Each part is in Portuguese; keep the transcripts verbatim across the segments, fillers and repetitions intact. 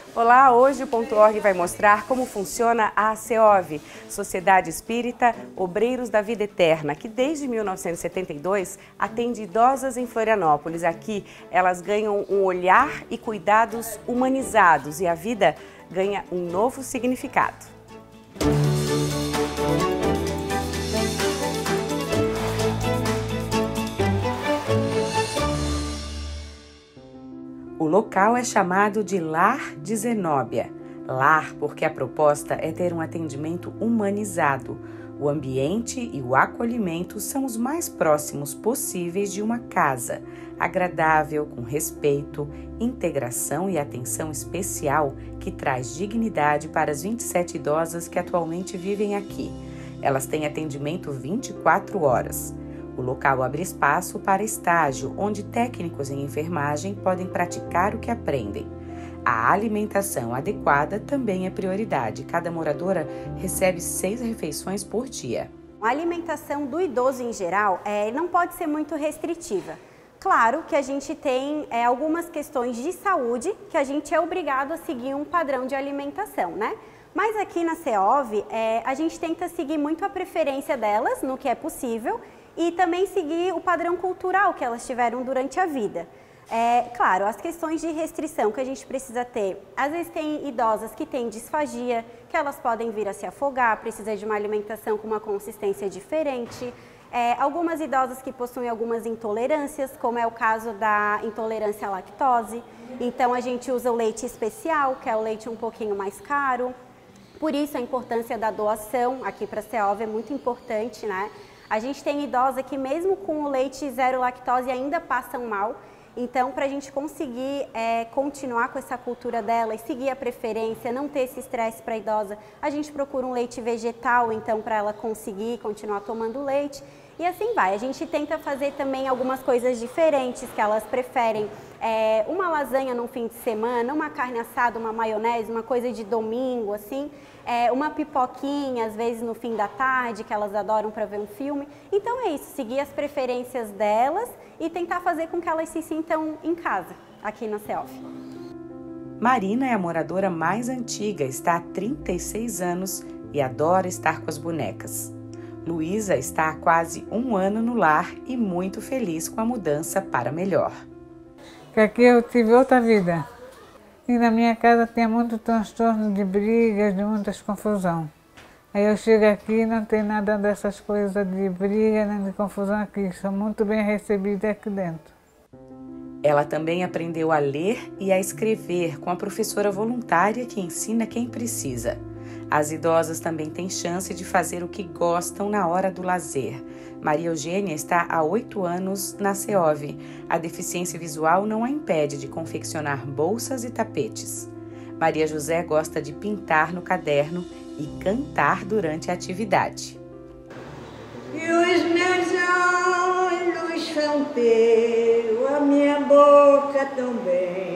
Olá, hoje o Ponto Org vai mostrar como funciona a SEOV, Sociedade Espírita Obreiros da Vida Eterna, que desde mil novecentos e setenta e dois atende idosas em Florianópolis. Aqui elas ganham um olhar e cuidados humanizados e a vida ganha um novo significado. O local é chamado de Lar de Zenóbia. Lar porque a proposta é ter um atendimento humanizado. O ambiente e o acolhimento são os mais próximos possíveis de uma casa, agradável, com respeito, integração e atenção especial que traz dignidade para as vinte e sete idosas que atualmente vivem aqui. Elas têm atendimento vinte e quatro horas. O local abre espaço para estágio, onde técnicos em enfermagem podem praticar o que aprendem. A alimentação adequada também é prioridade. Cada moradora recebe seis refeições por dia. A alimentação do idoso em geral é, não pode ser muito restritiva. Claro que a gente tem é, algumas questões de saúde que a gente é obrigado a seguir um padrão de alimentação, né? Mas aqui na SEOV, é, a gente tenta seguir muito a preferência delas, no que é possível, e também seguir o padrão cultural que elas tiveram durante a vida. É, claro, as questões de restrição que a gente precisa ter, às vezes tem idosas que têm disfagia, que elas podem vir a se afogar, precisa de uma alimentação com uma consistência diferente. É, algumas idosas que possuem algumas intolerâncias, como é o caso da intolerância à lactose, então a gente usa o leite especial, que é o leite um pouquinho mais caro. Por isso a importância da doação aqui para a SEOV é muito importante, né? A gente tem idosa que mesmo com o leite zero lactose ainda passam mal, então para a gente conseguir é, continuar com essa cultura dela e seguir a preferência, não ter esse estresse para a idosa, a gente procura um leite vegetal, então para ela conseguir continuar tomando leite. E assim vai, a gente tenta fazer também algumas coisas diferentes que elas preferem, é, uma lasanha no fim de semana, uma carne assada, uma maionese, uma coisa de domingo, assim, é, uma pipoquinha, às vezes no fim da tarde, que elas adoram para ver um filme. Então é isso, seguir as preferências delas e tentar fazer com que elas se sintam em casa, aqui na SEOV. Marina é a moradora mais antiga, está há trinta e seis anos e adora estar com as bonecas. Luísa está há quase um ano no lar e muito feliz com a mudança para melhor. Que aqui eu tive outra vida. E na minha casa tinha muito transtorno de brigas, de muitas confusão. Aí eu chego aqui e não tem nada dessas coisas de briga nem de confusão aqui. Sou muito bem recebida aqui dentro. Ela também aprendeu a ler e a escrever com a professora voluntária que ensina quem precisa. As idosas também têm chance de fazer o que gostam na hora do lazer. Maria Eugênia está há oito anos na SEOV. A deficiência visual não a impede de confeccionar bolsas e tapetes. Maria José gosta de pintar no caderno e cantar durante a atividade. E os meus olhos são teus, a minha boca também.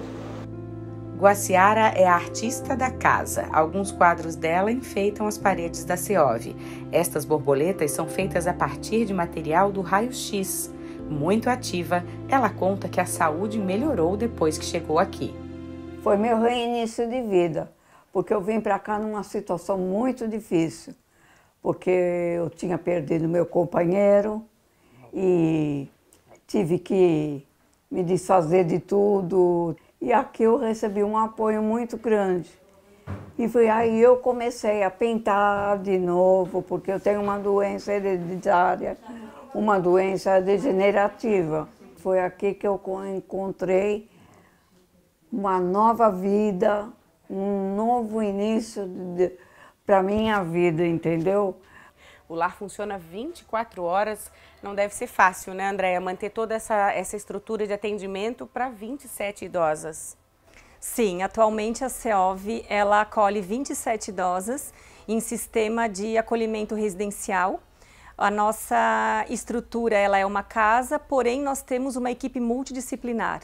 Guaciara é a artista da casa. Alguns quadros dela enfeitam as paredes da SEOV. Estas borboletas são feitas a partir de material do raio-x. Muito ativa, ela conta que a saúde melhorou depois que chegou aqui. Foi meu reinício de vida, porque eu vim para cá numa situação muito difícil, porque eu tinha perdido meu companheiro e tive que me desfazer de tudo. E aqui eu recebi um apoio muito grande. E foi aí eu comecei a pintar de novo, porque eu tenho uma doença hereditária, uma doença degenerativa. Foi aqui que eu encontrei uma nova vida, um novo início para a minha vida, entendeu? O lar funciona vinte e quatro horas, não deve ser fácil, né, Andréia, manter toda essa, essa estrutura de atendimento para vinte e sete idosas. Sim, atualmente a SEOV ela acolhe vinte e sete idosas em sistema de acolhimento residencial. A nossa estrutura ela é uma casa, porém nós temos uma equipe multidisciplinar.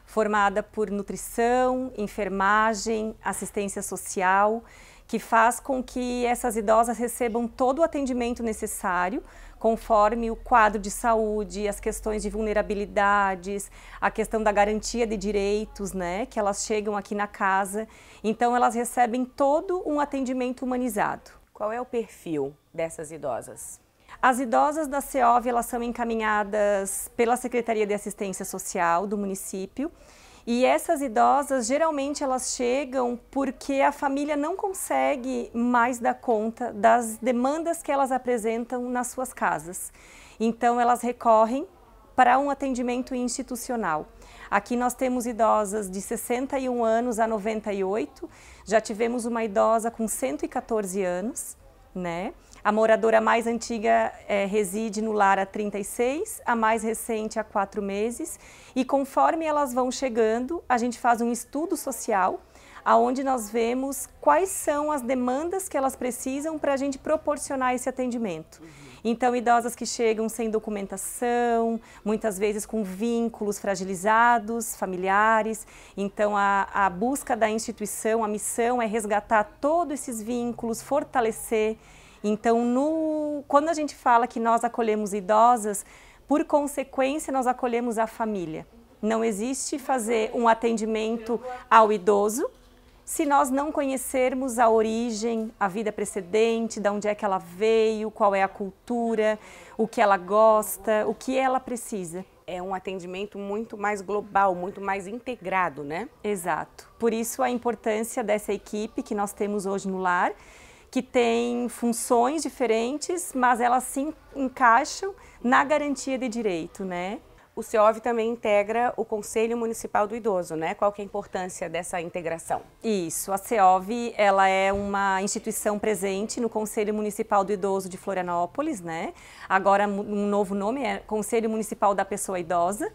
formada por nutrição, enfermagem, assistência social, que faz com que essas idosas recebam todo o atendimento necessário, conforme o quadro de saúde, as questões de vulnerabilidades, a questão da garantia de direitos, né, que elas chegam aqui na casa. Então, elas recebem todo um atendimento humanizado. Qual é o perfil dessas idosas? As idosas da CEOV, elas são encaminhadas pela Secretaria de Assistência Social do município. E essas idosas, geralmente, elas chegam porque a família não consegue mais dar conta das demandas que elas apresentam nas suas casas. Então, elas recorrem para um atendimento institucional. Aqui nós temos idosas de sessenta e um anos a noventa e oito, já tivemos uma idosa com cento e quatorze anos, né? A moradora mais antiga é, reside no lar há trinta e seis, a mais recente há quatro meses. E conforme elas vão chegando, a gente faz um estudo social, onde nós vemos quais são as demandas que elas precisam para a gente proporcionar esse atendimento. Então, idosas que chegam sem documentação, muitas vezes com vínculos fragilizados, familiares. Então, a, a busca da instituição, a missão é resgatar todos esses vínculos, fortalecer. Então, no, quando a gente fala que nós acolhemos idosas, por consequência, nós acolhemos a família. Não existe fazer um atendimento ao idoso se nós não conhecermos a origem, a vida precedente, de onde é que ela veio, qual é a cultura, o que ela gosta, o que ela precisa. É um atendimento muito mais global, muito mais integrado, né? Exato. Por isso a importância dessa equipe que nós temos hoje no lar, que tem funções diferentes, mas elas se encaixam na garantia de direito, né? O CEOV também integra o Conselho Municipal do Idoso, né? Qual que é a importância dessa integração? Isso, a CEOV, ela é uma instituição presente no Conselho Municipal do Idoso de Florianópolis, né? Agora um novo nome é Conselho Municipal da Pessoa Idosa.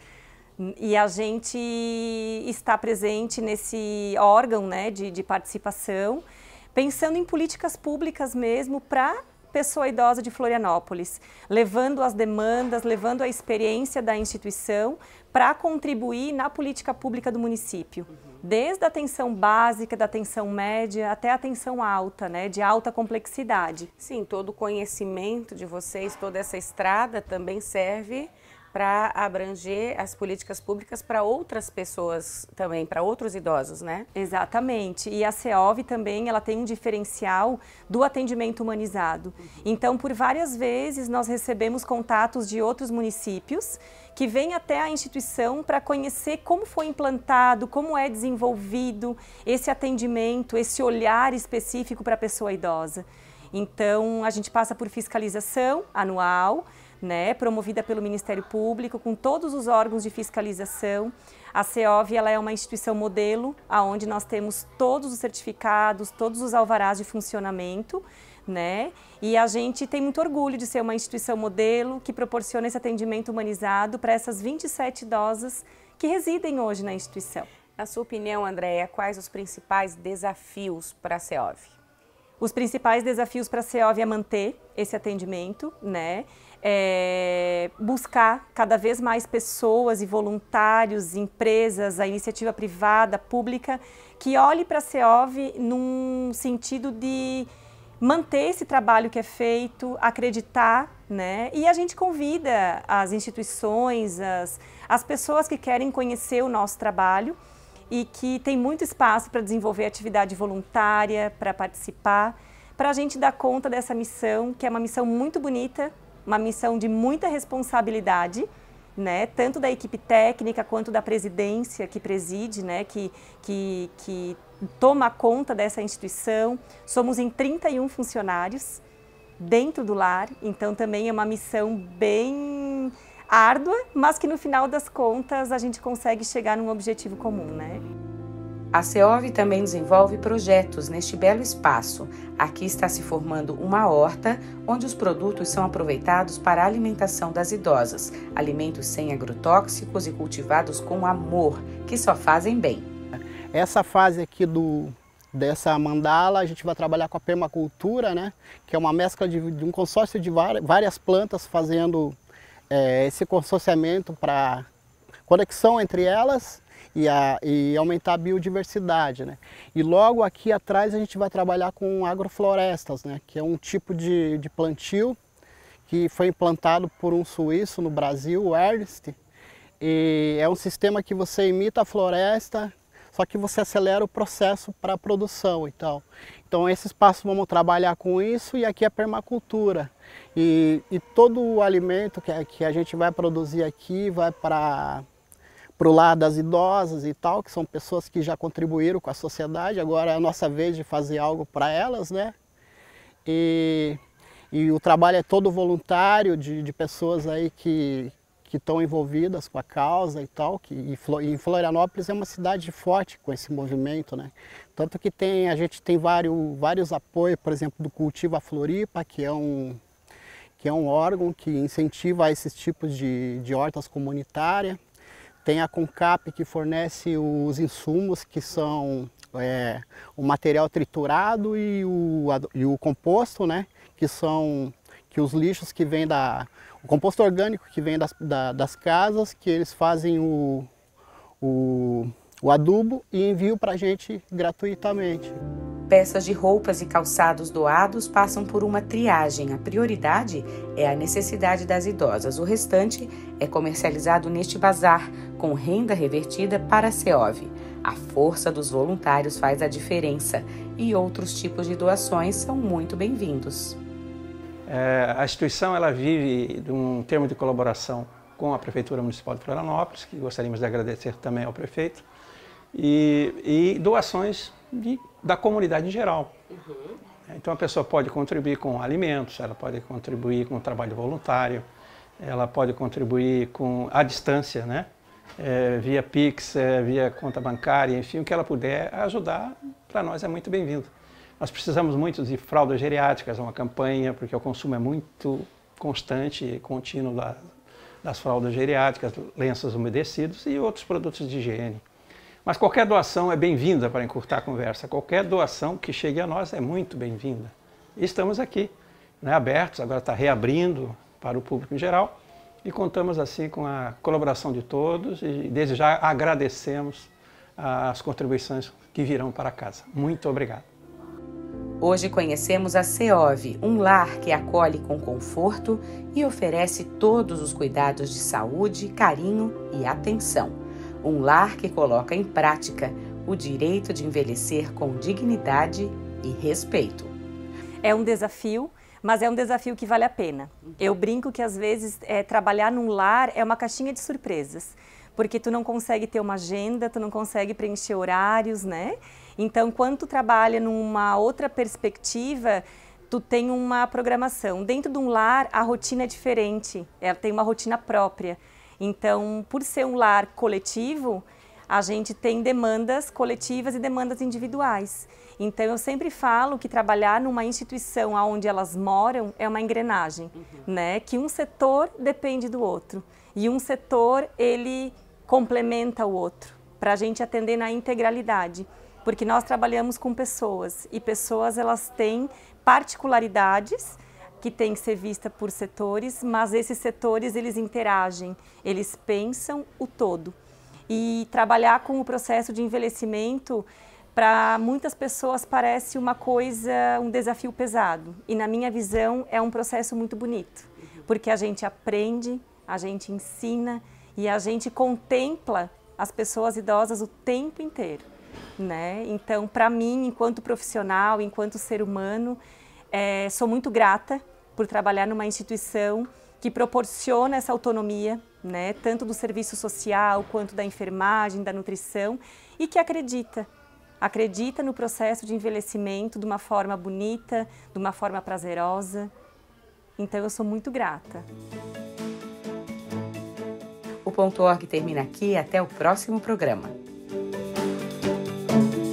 E a gente está presente nesse órgão, né, de, de participação, pensando em políticas públicas mesmo para pessoa idosa de Florianópolis, levando as demandas, levando a experiência da instituição para contribuir na política pública do município, desde a atenção básica, da atenção média até a atenção alta, né, de alta complexidade. Sim, todo o conhecimento de vocês, toda essa estrada também serve para abranger as políticas públicas para outras pessoas também, para outros idosos, né? Exatamente. E a CEOV também, ela tem um diferencial do atendimento humanizado. Uhum. Então, por várias vezes, nós recebemos contatos de outros municípios que vêm até a instituição para conhecer como foi implantado, como é desenvolvido esse atendimento, esse olhar específico para a pessoa idosa. Então, a gente passa por fiscalização anual, né, promovida pelo Ministério Público, com todos os órgãos de fiscalização. A CEOV, ela é uma instituição modelo, onde nós temos todos os certificados, todos os alvarás de funcionamento, né, e a gente tem muito orgulho de ser uma instituição modelo que proporciona esse atendimento humanizado para essas vinte e sete idosas que residem hoje na instituição. Na sua opinião, Andréia, quais os principais desafios para a CEOV? Os principais desafios para a CEOV é manter esse atendimento, né? É buscar cada vez mais pessoas e voluntários, empresas, a iniciativa privada, pública, que olhe para a CEOV num sentido de manter esse trabalho que é feito, acreditar, né? E a gente convida as instituições, as, as pessoas que querem conhecer o nosso trabalho e que tem muito espaço para desenvolver atividade voluntária, para participar, para a gente dar conta dessa missão, que é uma missão muito bonita, uma missão de muita responsabilidade, né, tanto da equipe técnica quanto da presidência que preside, né, que, que, que toma conta dessa instituição. Somos em trinta e um funcionários dentro do lar, então também é uma missão bem árdua, mas que no final das contas a gente consegue chegar num objetivo comum, né? A CEOV também desenvolve projetos neste belo espaço. Aqui está se formando uma horta, onde os produtos são aproveitados para a alimentação das idosas. Alimentos sem agrotóxicos e cultivados com amor, que só fazem bem. Essa fase aqui do, dessa mandala, a gente vai trabalhar com a permacultura, né? Que é uma mescla de, de um consórcio de várias plantas fazendo é, esse consorciamento para conexão entre elas. e, a, e aumentar a biodiversidade, né? E logo aqui atrás a gente vai trabalhar com agroflorestas, né? Que é um tipo de, de plantio que foi implantado por um suíço no Brasil, o Ernst, e é um sistema que você imita a floresta, só que você acelera o processo para a produção e tal. Então esse espaço vamos trabalhar com isso, e aqui é permacultura. E, e todo o alimento que, que a gente vai produzir aqui vai para o lar das idosas e tal, que são pessoas que já contribuíram com a sociedade, agora é a nossa vez de fazer algo para elas, né? E, e o trabalho é todo voluntário, de, de pessoas aí que que estão envolvidas com a causa e tal, que e em Florianópolis é uma cidade forte com esse movimento, né? Tanto que tem, a gente tem vários, vários apoios, por exemplo, do Cultiva Floripa, que é um, que é um órgão que incentiva esses tipos de, de hortas comunitárias. Tem a CONCAP, que fornece os insumos, que são é, o material triturado e o, e o composto, né? Que são que os lixos que vêm da... O composto orgânico que vem das, da, das casas, que eles fazem o, o, o adubo e enviam para a gente gratuitamente. Peças de roupas e calçados doados passam por uma triagem. A prioridade é a necessidade das idosas. O restante é comercializado neste bazar, com renda revertida para a CEOV. A força dos voluntários faz a diferença, e outros tipos de doações são muito bem-vindos. É, a instituição ela vive de um termo de colaboração com a Prefeitura Municipal de Florianópolis, que gostaríamos de agradecer também ao prefeito, e, e doações de, da comunidade em geral. Uhum. Então a pessoa pode contribuir com alimentos, ela pode contribuir com trabalho voluntário, ela pode contribuir com a distância, né? É, via Pix, é, via conta bancária, enfim, o que ela puder ajudar, para nós é muito bem-vindo. Nós precisamos muito de fraldas geriátricas, é uma campanha, porque o consumo é muito constante e contínuo da, das fraldas geriátricas, lenços umedecidos e outros produtos de higiene. Mas qualquer doação é bem-vinda para encurtar a conversa. Qualquer doação que chegue a nós é muito bem-vinda. E estamos aqui, né, abertos, agora está reabrindo para o público em geral, e contamos assim com a colaboração de todos, e desde já agradecemos as contribuições que virão para casa. Muito obrigado. Hoje conhecemos a CEOV, um lar que acolhe com conforto e oferece todos os cuidados de saúde, carinho e atenção. Um lar que coloca em prática o direito de envelhecer com dignidade e respeito. É um desafio, mas é um desafio que vale a pena. Eu brinco que às vezes é, trabalhar num lar é uma caixinha de surpresas, porque tu não consegue ter uma agenda, tu não consegue preencher horários, né? Então, quando tu trabalha numa outra perspectiva, tu tem uma programação. Dentro de um lar, a rotina é diferente, ela tem uma rotina própria. Então, por ser um lar coletivo, a gente tem demandas coletivas e demandas individuais. Então, eu sempre falo que trabalhar numa instituição onde elas moram é uma engrenagem, uhum. né? Que um setor depende do outro e um setor, ele complementa o outro, para a gente atender na integralidade. Porque nós trabalhamos com pessoas, e pessoas elas têm particularidades que têm que ser vistas por setores, mas esses setores eles interagem, eles pensam o todo. E trabalhar com o processo de envelhecimento, para muitas pessoas parece uma coisa, um desafio pesado. E na minha visão é um processo muito bonito, porque a gente aprende, a gente ensina e a gente contempla as pessoas idosas o tempo inteiro. Né? Então, para mim, enquanto profissional, enquanto ser humano, é, sou muito grata por trabalhar numa instituição que proporciona essa autonomia, né? Tanto do serviço social, quanto da enfermagem, da nutrição, e que acredita, acredita no processo de envelhecimento de uma forma bonita, de uma forma prazerosa. Então, eu sou muito grata. O Ponto Org termina aqui, até o próximo programa. Thank you.